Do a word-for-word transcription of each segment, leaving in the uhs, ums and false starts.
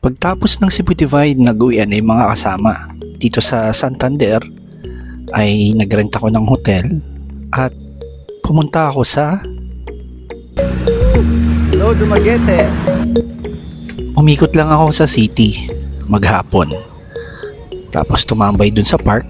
Pagtapos ng Cebu Divide, nag-uwian na yung mga kasama. Dito sa Santander ay nagrent ako ng hotel at pumunta ako sa Hello, Dumaguete. Umikot lang ako sa city maghapon. Tapos tumambay dun sa park.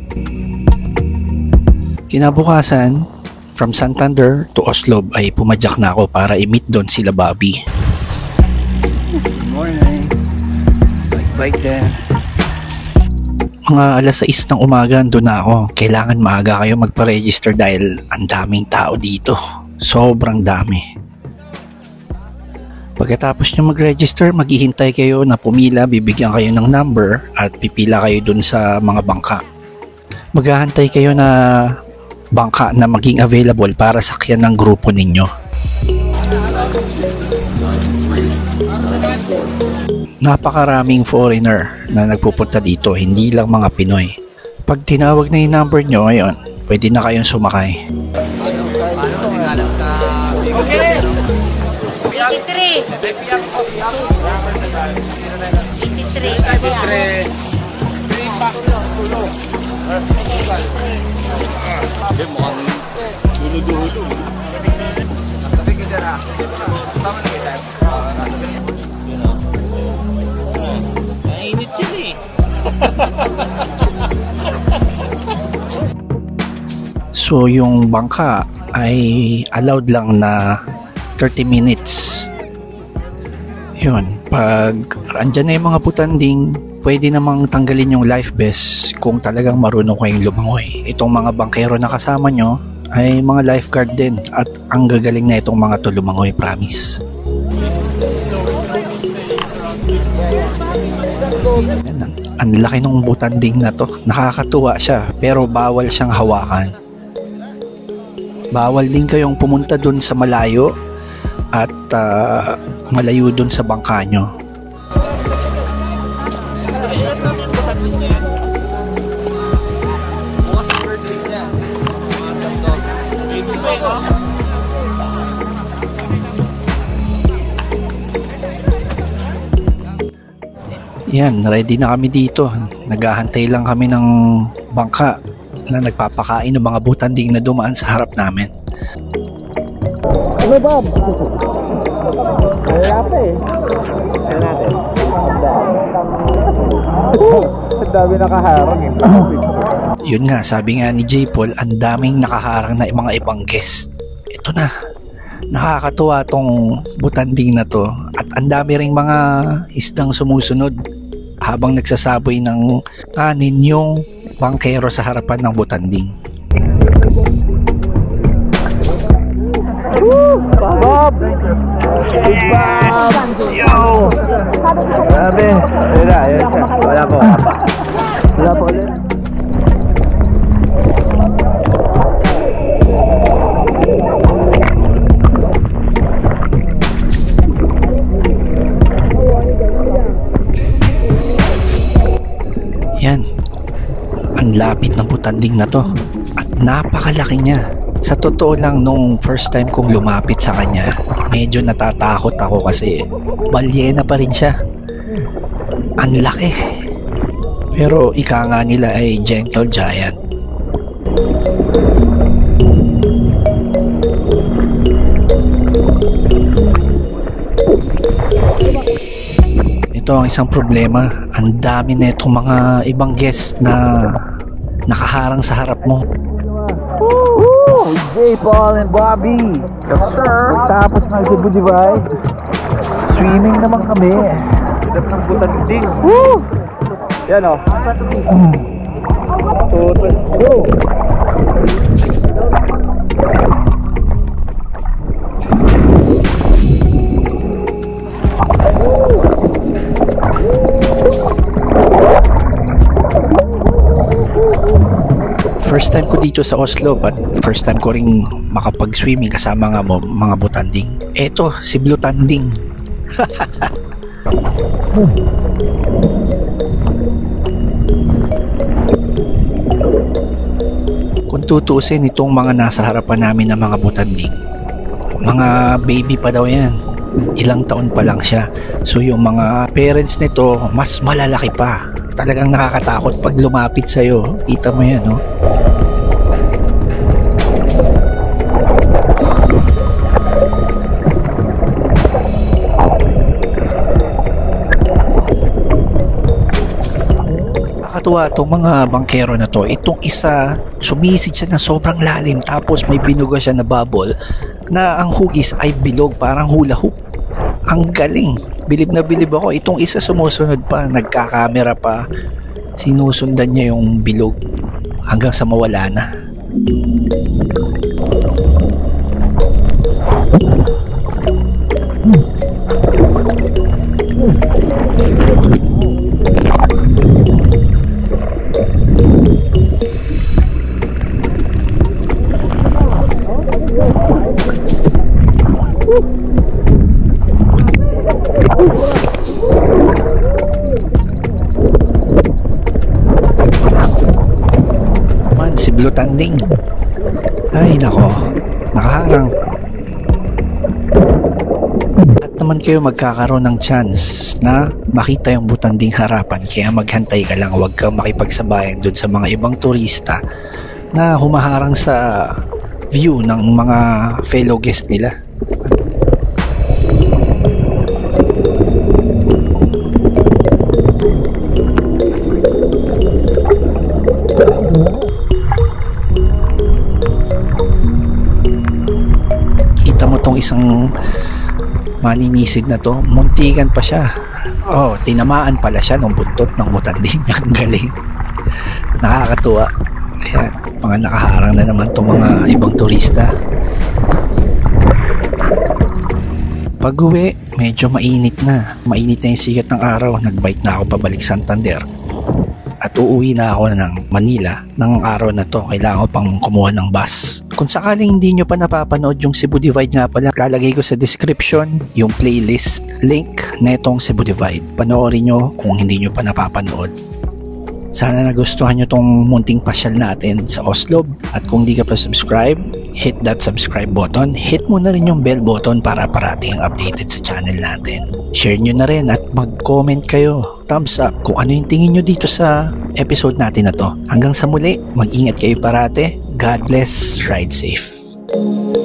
Kinabukasan, from Santander to Oslob ay pumadyak na ako para i-meet doon sila Bobby. Good morning. Bike there. Mga alas sais ng umaga doon na ako. Kailangan maaga kayo magpa-register dahil ang daming tao dito. Sobrang dami. Pagkatapos nyo mag-register, maghihintay kayo na pumila, bibigyan kayo ng number at pipila kayo dun sa mga bangka. Maghahantay kayo na bangka na maging available para sakyan ng grupo ninyo. Napakaraming foreigner na nagpupunta dito, hindi lang mga Pinoy. Pag tinawag na yung number nyo ngayon, pwede na kayong sumakay. Okay! eighty-three. eighty-three. eighty-three. three packs. Okay, mukhang dulo-dulo. Tapi kita na. Sama na kita. Nainit sila eh. So yung bangka ay allowed lang na thirty minutes. Yun, pag andyan na yung mga putanding, pwede namang tanggalin yung life vest kung talagang marunong kayong lumangoy. Itong mga bangkero na kasama nyo ay mga lifeguard din at ang gagaling na itong mga to lumangoy, promise. Yan, ang laki ng butanding na to. Nakakatuwa siya pero bawal siyang hawakan. Bawal din kayong pumunta dun sa malayo at uh, malayo dun sa bangka nyo. Yan, ready na kami dito. Naghahantay lang kami ng bangka na nagpapakain ng mga butanding na dumaan sa harap namin. Ano, Bob? Wala pa eh. Ano natin? Ang dami nakaharang eh. Yun nga, sabi nga ni J. Paul, ang daming nakaharang na mga ibang guest. Ito na. Nakakatuwa tong butanding na to. At ang dami ring mga isdang sumusunod habang nagsasaboy ng kanin yung bangkero sa harapan ng butanding. Woo! Bob! Big Bob! Yo! Grabe! Wala, wala po. Wala po ulit. Yan. Ang lapit ng butanding na to. At napakalaki niya. Sa totoo lang, nung first time kong lumapit sa kanya, medyo natatakot ako kasi balyena pa rin siya. Ang laki. Pero ika nga nila ay gentle giant. Ito ang isang problema. Ang dami na itong mga ibang guests na nakaharang sa harap mo. Woo! J. Paul and Bobby! Yes, sir! Tapos ng Cebu Divide, swimming naman kami. Silap ng butanding. Woo! Yan o. Go! First time ko dito sa Oslo at first time ko ring makapag-swimming kasama nga mo mga butanding. Eto, si Blue Tanding. Kung tutuusin itong mga nasa harapan namin ng mga butanding, mga baby pa daw yan. ilang taon pa lang siya. So yung mga parents nito mas malalaki pa. Talagang nakakatakot pag lumapit sa'yo. Kita mo yan, no? Nakakatuwa itong mga bangkero na to. Itong isa, sumisid siya na sobrang lalim tapos may binuga siya na bubble na ang hugis ay bilog, parang hula hoop. Ang galing. Bilib na bilib ako. Itong isa sumusunod pa, nagkakamera pa. Sinusundan niya yung bilog hanggang sa mawala na. Man, si Blue Tanding. Ay nako, nakaharang. At naman kayo magkakaroon ng chance na makita yung butanding harapan, kaya maghantay ka lang, huwag kang makipagsabayan dun sa mga ibang turista na humaharang sa view ng mga fellow guest nila. Kita mo tong isang maninisid na to, muntikan pa siya. Oh, tinamaan pala siya ng buntot ng butanding. Ang galing. Nakakatuwa. Ayan, mga nakaharang na naman tong mga ibang turista. Pag uwi, medyo mainit na. Mainit na yung sigat ng araw. Nagbike na ako pabalik Santander. At uuwi na ako ng Manila ng araw na to. Kailangan ko pang kumuha ng bus. Kung sakaling hindi nyo pa napapanood yung Cebu Divide nga pala, lalagay ko sa description yung playlist link netong Cebu Divide. Panoorin nyo kung hindi nyo pa napapanood. Sana nagustuhan nyo tong munting pasyal natin sa Oslob. At kung di ka pa subscribe, hit that subscribe button. Hit mo na rin yung bell button para parating updated sa channel natin. Share nyo na rin at mag-comment kayo. Thumbs up kung ano yung tingin nyo dito sa episode natin na to. Hanggang sa muli, mag-ingat kayo parate. God bless, ride safe.